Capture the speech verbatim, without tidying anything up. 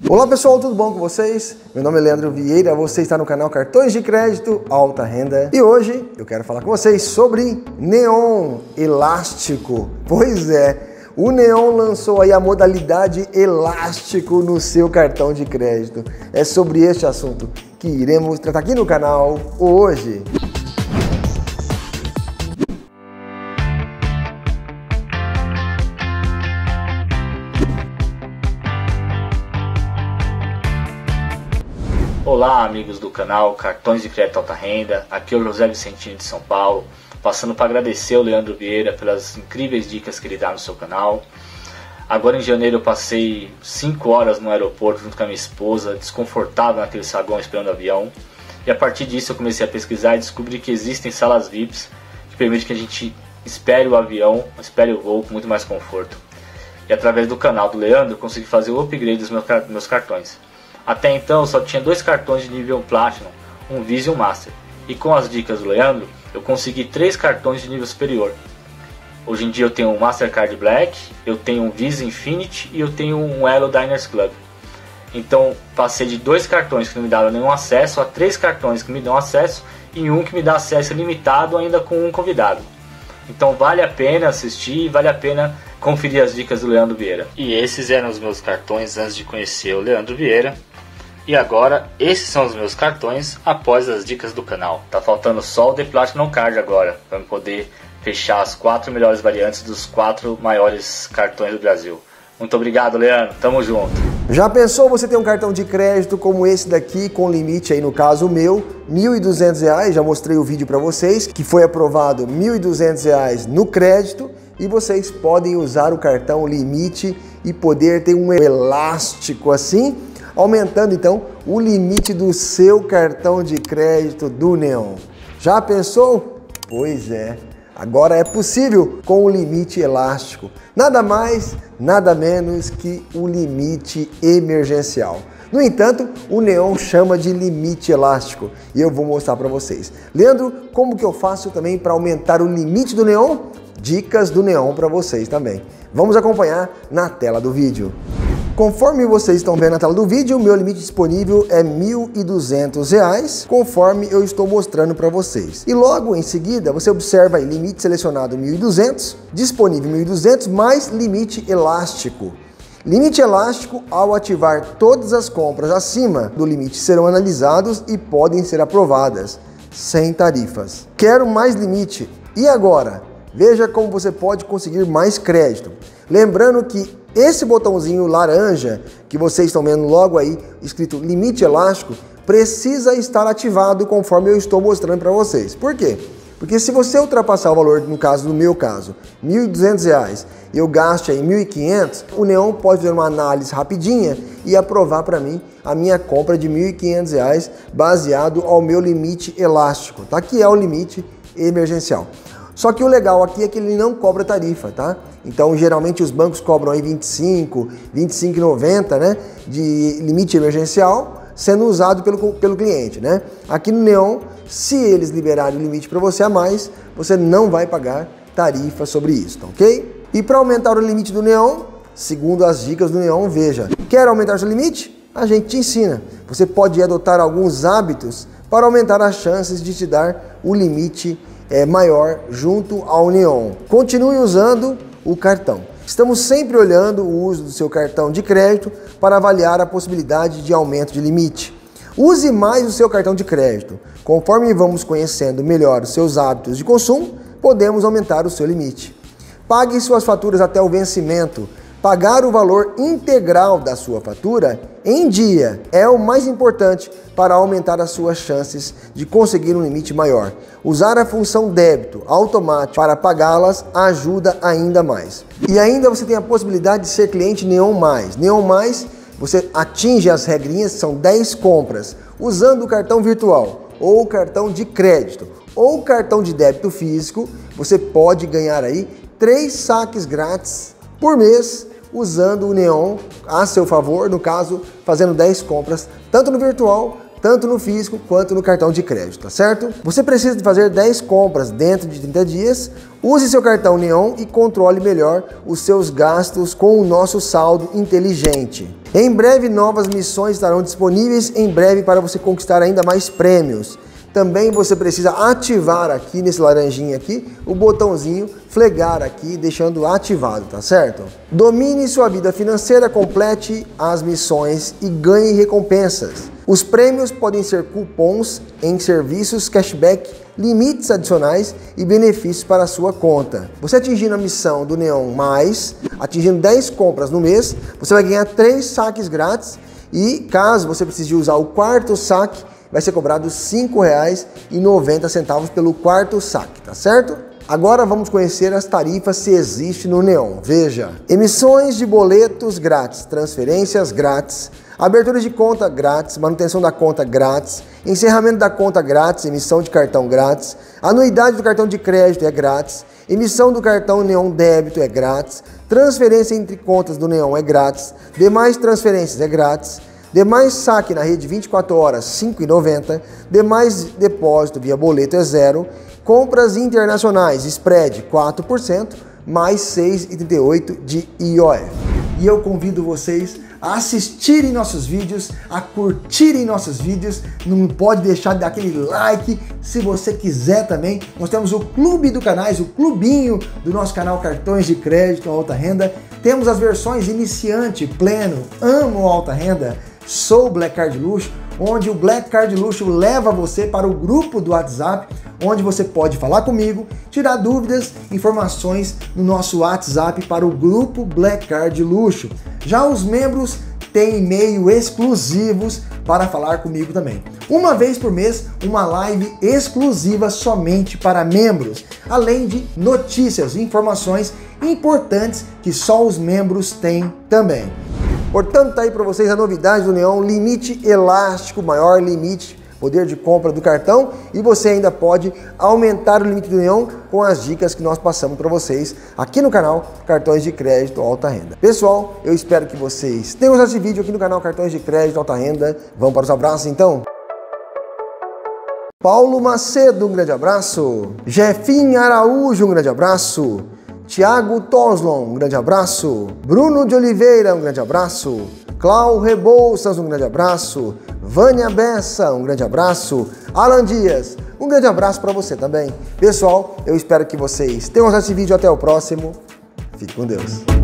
Olá pessoal, tudo bom com vocês? Meu nome é Leandro Vieira, você está no canal Cartões de Crédito Alta Renda e hoje eu quero falar com vocês sobre Neon Elástico. Pois é, o Neon lançou aí a modalidade elástico no seu cartão de crédito. É sobre este assunto que iremos tratar aqui no canal hoje. Olá amigos do canal Cartões de Crédito Alta Renda, aqui é o José Vicentino de São Paulo, passando para agradecer ao Leandro Vieira pelas incríveis dicas que ele dá no seu canal. Agora em janeiro eu passei cinco horas no aeroporto junto com a minha esposa, desconfortável naquele saguão esperando o avião. E a partir disso eu comecei a pesquisar e descobri que existem salas V I Ps que permitem que a gente espere o avião, espere o voo com muito mais conforto. E através do canal do Leandro eu consegui fazer o upgrade dos meus cartões. Até então eu só tinha dois cartões de nível Platinum, um Visa e um Master. E com as dicas do Leandro, eu consegui três cartões de nível superior. Hoje em dia eu tenho um Mastercard Black, eu tenho um Visa Infinity e eu tenho um Elo Diners Club. Então passei de dois cartões que não me davam nenhum acesso a três cartões que me dão acesso e um que me dá acesso limitado ainda com um convidado. Então vale a pena assistir, vale a pena conferir as dicas do Leandro Vieira. E esses eram os meus cartões antes de conhecer o Leandro Vieira. E agora, esses são os meus cartões após as dicas do canal. Tá faltando só o The Platinum Card agora, para eu poder fechar as quatro melhores variantes dos quatro maiores cartões do Brasil. Muito obrigado, Leandro. Tamo junto. Já pensou você ter um cartão de crédito como esse daqui, com limite aí, no caso o meu, mil e duzentos reais, já mostrei o vídeo para vocês, que foi aprovado mil e duzentos reais no crédito, e vocês podem usar o cartão limite e poder ter um elástico assim, aumentando então o limite do seu cartão de crédito do Neon. Já pensou? Pois é, agora é possível com o limite elástico. Nada mais, nada menos que o limite emergencial. No entanto, o Neon chama de limite elástico e eu vou mostrar para vocês. Leandro, como que eu faço também para aumentar o limite do Neon? Dicas do Neon para vocês também. Vamos acompanhar na tela do vídeo. Conforme vocês estão vendo na tela do vídeo, o meu limite disponível é mil e duzentos reais, conforme eu estou mostrando para vocês. E logo em seguida, você observa aí, limite selecionado mil e duzentos, disponível mil e duzentos, mais limite elástico. Limite elástico, ao ativar todas as compras acima do limite serão analisados e podem ser aprovadas, sem tarifas. Quero mais limite. E agora? Veja como você pode conseguir mais crédito. Lembrando que esse botãozinho laranja que vocês estão vendo logo aí, escrito limite elástico, precisa estar ativado conforme eu estou mostrando para vocês. Por quê? Porque se você ultrapassar o valor, no caso, no meu caso, mil e duzentos reais, e eu gaste aí mil e quinhentos, o Neon pode fazer uma análise rapidinha e aprovar para mim a minha compra de mil e quinhentos reais baseado ao meu limite elástico, tá? Que é o limite emergencial. Só que o legal aqui é que ele não cobra tarifa, tá? Então, geralmente os bancos cobram aí vinte e cinco, vinte e cinco reais e noventa centavos, né, de limite emergencial sendo usado pelo, pelo cliente, né? Aqui no Neon, se eles liberarem o limite para você a mais, você não vai pagar tarifa sobre isso, tá ok? E para aumentar o limite do Neon, segundo as dicas do Neon, veja, quer aumentar seu limite? A gente te ensina. Você pode adotar alguns hábitos para aumentar as chances de te dar o limite é, maior junto ao Neon. Continue usando o cartão. Estamos sempre olhando o uso do seu cartão de crédito para avaliar a possibilidade de aumento de limite. Use mais o seu cartão de crédito. Conforme vamos conhecendo melhor os seus hábitos de consumo, podemos aumentar o seu limite. Pague suas faturas até o vencimento. Pagar o valor integral da sua fatura em dia é o mais importante para aumentar as suas chances de conseguir um limite maior. Usar a função débito automático para pagá-las ajuda ainda mais. E ainda você tem a possibilidade de ser cliente Neon Mais. Neon Mais, você atinge as regrinhas, são dez compras, usando o cartão virtual ou o cartão de crédito ou cartão de débito físico, você pode ganhar aí três saques grátis por mês usando o Neon a seu favor, no caso, fazendo dez compras, tanto no virtual tanto no físico quanto no cartão de crédito, tá certo? Você precisa de fazer dez compras dentro de trinta dias, use seu cartão Neon e controle melhor os seus gastos com o nosso saldo inteligente. Em breve, novas missões estarão disponíveis em breve para você conquistar ainda mais prêmios. Também você precisa ativar aqui nesse laranjinha aqui o botãozinho flegar aqui, deixando ativado, tá certo? Domine sua vida financeira, complete as missões e ganhe recompensas. Os prêmios podem ser cupons em serviços, cashback, limites adicionais e benefícios para a sua conta. Você atingindo a missão do Neon Mais, atingindo dez compras no mês, você vai ganhar três saques grátis e caso você precise usar o quarto saque, vai ser cobrado cinco reais e noventa centavos pelo quarto saque, tá certo? Agora vamos conhecer as tarifas se existe no Neon. Veja, emissões de boletos grátis, transferências grátis, abertura de conta grátis, manutenção da conta grátis, encerramento da conta grátis, emissão de cartão grátis, anuidade do cartão de crédito é grátis, emissão do cartão Neon débito é grátis, transferência entre contas do Neon é grátis, demais transferências é grátis, demais saque na rede vinte e quatro horas, cinco reais e noventa centavos, demais depósito via boleto é zero, compras internacionais, spread quatro por cento, mais seis reais e trinta e oito centavos de I O F. E eu convido vocês a assistirem nossos vídeos, a curtirem nossos vídeos, não pode deixar de dar aquele like, se você quiser também. Nós temos o clube do canais, o clubinho do nosso canal Cartões de Crédito Alta Renda. Temos as versões iniciante, pleno, amo alta renda, sou Black Card Luxo, onde o Black Card Luxo leva você para o grupo do WhatsApp, onde você pode falar comigo, tirar dúvidas, informações no nosso WhatsApp para o grupo Black Card Luxo. Já os membros têm e-mail exclusivos para falar comigo também. Uma vez por mês, uma live exclusiva somente para membros, além de notícias e informações importantes que só os membros têm também. Portanto, tá aí para vocês a novidade do Neon, limite elástico, maior limite, poder de compra do cartão, e você ainda pode aumentar o limite do Neon com as dicas que nós passamos para vocês aqui no canal Cartões de Crédito Alta Renda. Pessoal, eu espero que vocês tenham gostado desse vídeo aqui no canal Cartões de Crédito Alta Renda. Vamos para os abraços então? Paulo Macedo, um grande abraço. Jefinho Araújo, um grande abraço. Tiago Toslon, um grande abraço. Bruno de Oliveira, um grande abraço. Clau Rebouças, um grande abraço. Vânia Bessa, um grande abraço. Alan Dias, um grande abraço para você também. Pessoal, eu espero que vocês tenham gostado desse vídeo. Até o próximo. Fique com Deus.